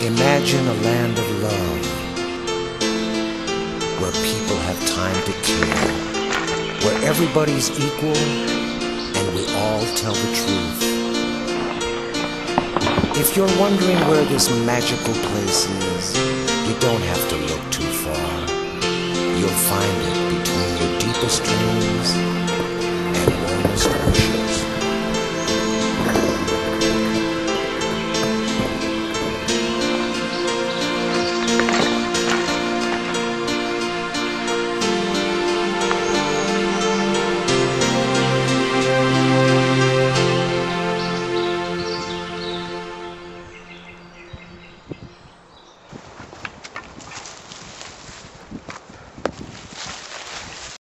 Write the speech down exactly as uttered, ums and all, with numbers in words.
Imagine a land of love, where people have time to care, where everybody's equal and we all tell the truth. If you're wondering where this magical place is, you don't have to look too far. You'll find it between your deepest dreams